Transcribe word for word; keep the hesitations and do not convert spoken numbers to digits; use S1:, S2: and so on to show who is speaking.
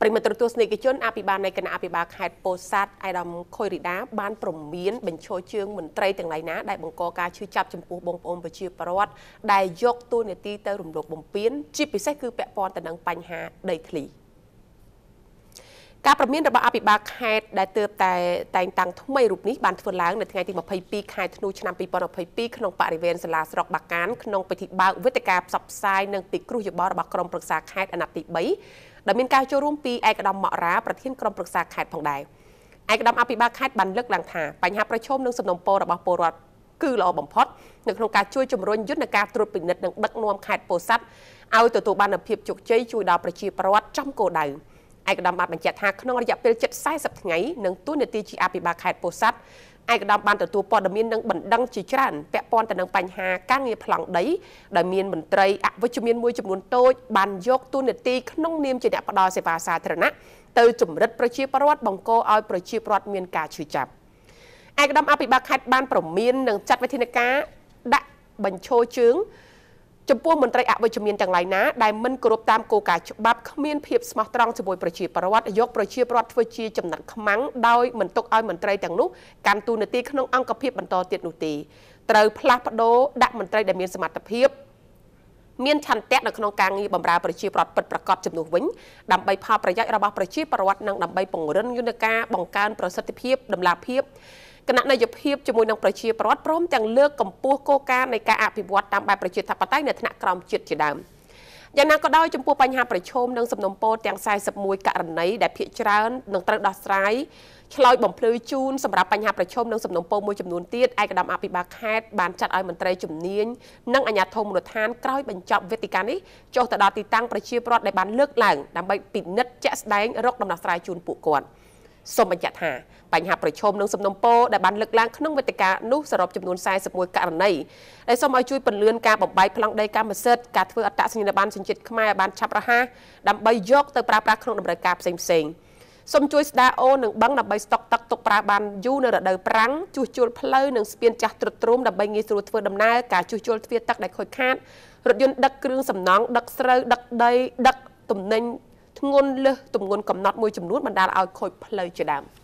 S1: ប្រិមត្តទស្សនិកជនអភិបាលនៃគណៈអភិបាលខេត្តពោធិ៍សាត់អាយដាមខុយរីដាបានព្រមានបញ្ឈរជើងមន្ត្រីទាំងឡាយណាដែលបង្កការឈឺចាប់ចំពោះបងប្អូនប្រជាពលរដ្ឋដែលយកតួនាទីទៅរំលោភបំពានជាពិសេសគឺពាក់ព័ន្ធទៅនឹងបញ្ហាដីធ្លីការព្រមានរបស់អភិបាលខេត្តដែលទើបតែតែងតាំងថ្មីរូបនេះបានធ្វើឡើងនៅថ្ងៃទីម្ភៃពីរខែធ្នូឆ្នាំពីរពាន់ម្ភៃពីរក្នុងបរិវេណសាលាស្រុកបាកានក្នុងពិធីបើកវេទិកាផ្សព្វផ្សាយនិងពិគ្រោះយោបល់របស់ក្រុមប្រឹក្សាខេត្តអាណត្តិទីបីដែលមានការចូលរួមពីឯកឧត្តមមករាប្រធានក្រុមប្រឹក្សាខេត្តផងដែរឯកឧត្តមអភិបាលខេត្តបានលើកឡើងថាបញ្ហាប្រឈមនិងសំណុំពររបស់ពលរដ្ឋគឺល្អបំផុតនៅក្នុងការជួយជំរុញយន្តការត្រួតពិនិត្យនិងដឹកនាំខេត្តពោធិ៍សាត់ឲ្យទទួលបាននូវភាពជោគជ័យជួយដល់ប្រជាពលរដ្ឋចំគោលដៅឯកឧត្តមបានបញ្ជាក់ថាក្នុងរយៈពេលជិតสี่สิบថ្ងៃនឹងតួនាទីជាអភិបាលខេត្តពោធិ៍សាត់ឯកឧត្តមបានទទួលព័ត៌មាននិងបណ្ដឹងជាច្រើនពាក់ព័ន្ធទៅនឹងបញ្ហាការងារប្លង់ដីដែលមានមន្ត្រីអវិជ្ជមានមួយចំនួនតូចបានយកតួនាទីក្នុងនាមជាអ្នកផ្ដល់សេវាសាធារណៈទៅជំរិតប្រជាពលរដ្ឋបង្កឲ្យប្រជាពលរដ្ឋមានការឈឺចាប់ឯកឧត្តមអភិបាលខេត្តបានព្រមាននិងចាត់វិធានការដាក់បញ្ឈរជើងចំពោះមន្ត្រីអវិជ្ជមានទាំងឡាយណាដែលមិនគោរពតាមគោលការណ៍ច្បាប់គ្មានភាពស្មោះត្រង់ជាមួយប្រជាពលរដ្ឋយកប្រជាពលរដ្ឋធ្វើជាចំណាត់ខ្មាំងដោយមិនទុកឲ្យមន្ត្រីទាំងនោះកាន់តួនាទីក្នុងអង្គភាពបន្តទៀតនោះទេត្រូវផ្លាស់ប្ដូរដាក់មន្ត្រីដែលមានសមត្ថភាពមានឆន្ទៈនៅក្នុងការងារបម្រើប្រជាពលរដ្ឋពិតប្រាកដជំនួសវិញដើម្បីផលប្រយោជន៍របស់ប្រជាពលរដ្ឋនិងដើម្បីពង្រឹងយន្តការបង្កើនប្រសិទ្ធភាពតម្លាភាពគណៈនយោបាយជាមួយនឹងប្រជាពលរដ្ឋព្រមទាំងលើកកម្ពស់គោលការណ៍នៃការអភិវឌ្ឍតាមបែបប្រជាធិបតេយ្យនៅថ្នាក់ក្រោមជាតិជាដើមយ៉ាងណាក៏ដោយចំពោះបញ្ហាប្រឈមនិងសំណុំពរទាំងสี่สิบเอ็ดករណីដែលភាគច្រើននឹងត្រូវដោះស្រាយឆ្លើយបំភ្លឺជូនសម្រាប់បញ្ហាប្រឈមនិងសំណុំពរមួយចំនួនទៀតឯកឧត្តមអភិបាលខេត្តបានចាត់ឲ្យមន្ត្រីជំនាញនិងអាជ្ញាធរមូលដ្ឋានក្រោយបញ្ចប់វេទិកានេះចុះទៅដល់ទីតាំងប្រជាពលរដ្ឋដែលបានលើកឡើងដើម្បីពិនិត្យជាក់ស្ដែងរកដំណោះស្រាយជូនពួកគាត់សូមបញ្ជាក់ថាបញ្ហាប្រឈមនិងសំណុំពរដែលបានលើកឡើងក្នុងវេទិកានោះសរុបចំនួនสี่สิบเอ็ดករណីដែលសូមឲ្យជួយពន្លឿនការបំបែកប្លង់ដីកម្មសិទ្ធិការធ្វើអត្តសញ្ញាណប័ណ្ណសញ្ជាតិខ្មែរឲ្យបានឆាប់រហ័សដើម្បីយកទៅប្រើប្រាស់ក្នុងតម្រូវការផ្សេងផ្សេងសូមជួយស្ដារអូរនិងបឹងដើម្បីស្តុកទឹកទុកប្រើបានយូរនៅរដូវប្រាំងជួសជុលផ្លូវនិងស្ពានចាស់ទ្រុឌទ្រោមដើម្បីងាយស្រួលធ្វើដំណើរការជួសជុលទ្វារទឹកដែលខូចខាតរថយន្តដឹកគ្រឿងសំណង់ដឹកស្រូវដឹកដីដឹកទំនិញធ្ងន់លើសទម្ងន់កំណត់មួយចំនួនបណ្ដាលឲ្យខូចផ្លូវជាដើម